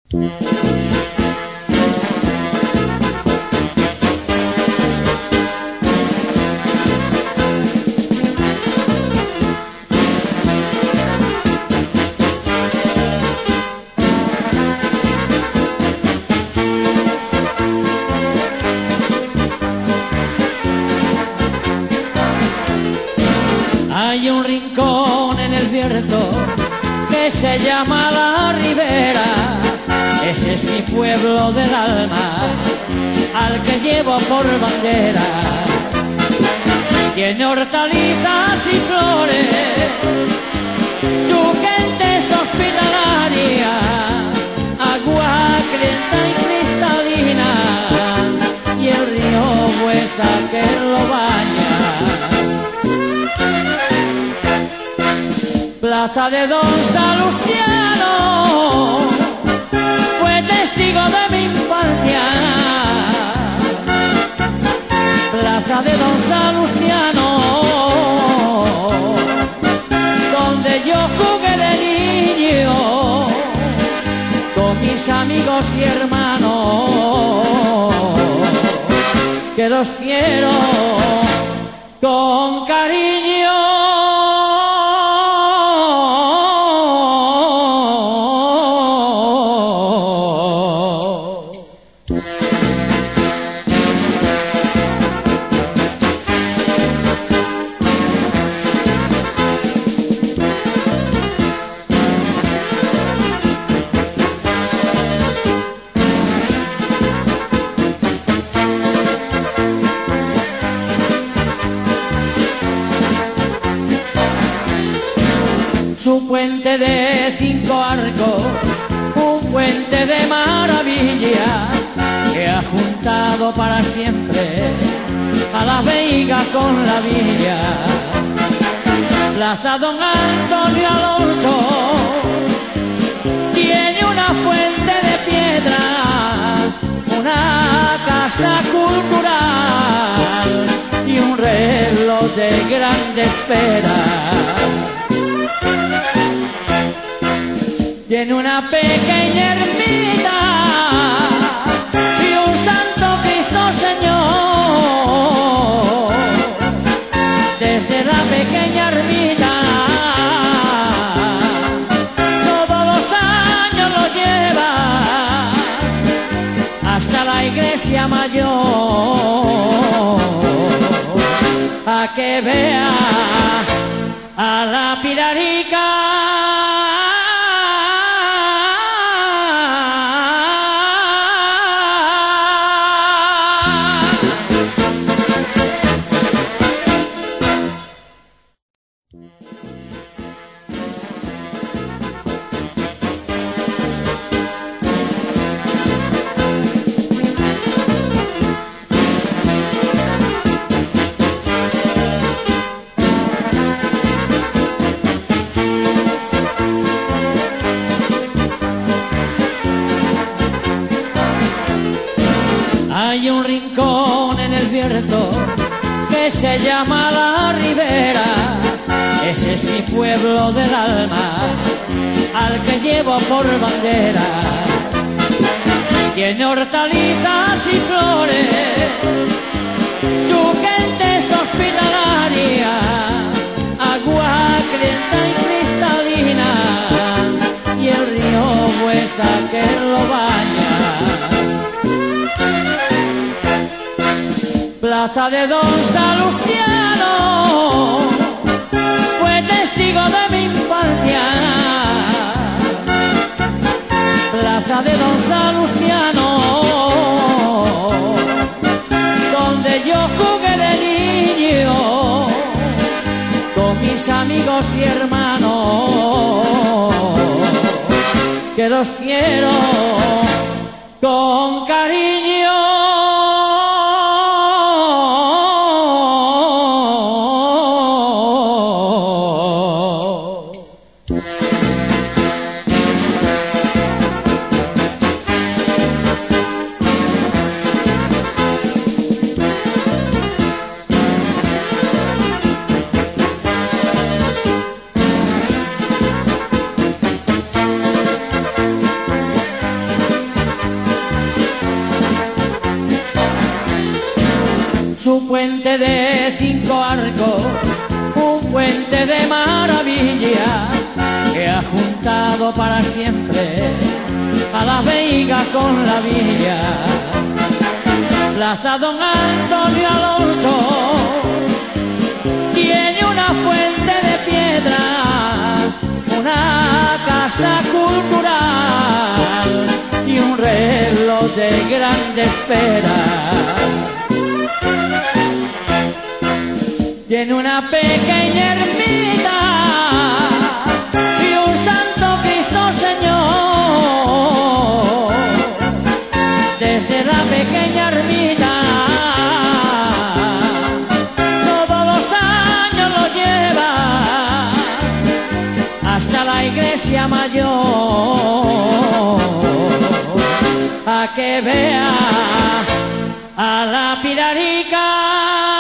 Hay un rincón en el Bierzo que se llama La Ribera. Ese es mi pueblo del alma, al que llevo por bandera. Tiene hortalizas y flores, su gente es hospitalaria, agua caliente y cristalina, y el río Bueza que lo baña. Plaza de Don Salustiano fue testigo de mi infancia. Plaza de Don Salustiano, donde yo jugué de niño con mis amigos y hermanos, que los quiero con cariño. Su puente de 5 arcos, un puente de maravilla, que ha juntado para siempre a la Veiga con la villa. Plaza Don Antonio Alonso tiene una fuente de piedra, una casa cultural y un reloj de grande espera. Tiene una pequeña ermita y un Santo Cristo Señor. Desde la pequeña ermita todos los años lo lleva hasta la iglesia mayor, a que vea a la Pilarica. Hay un rincón en el Bierzo que se llama La Ribera. Ese es mi pueblo del alma, al que llevo por bandera. Tiene hortalizas y flores, su gente es hospitalaria, agua caliente y cristalina, y el río Bueza que lo baña. Plaza de Don Salustiano fue testigo de mi infancia. Plaza de Don Salustiano, donde yo jugué de niño con mis amigos y hermanos, que los quiero con cariño. ligado para siempre a la Veiga con la villa. Plaza Don Antonio Alonso tiene una fuente de piedra, una casa cultural y un reloj de grande espera. Tiene una pequeña ermita y un Santo Cristo Señor. Desde la pequeña ermita todos los años lo lleva hasta la iglesia mayor, a que vea a la Pilarica.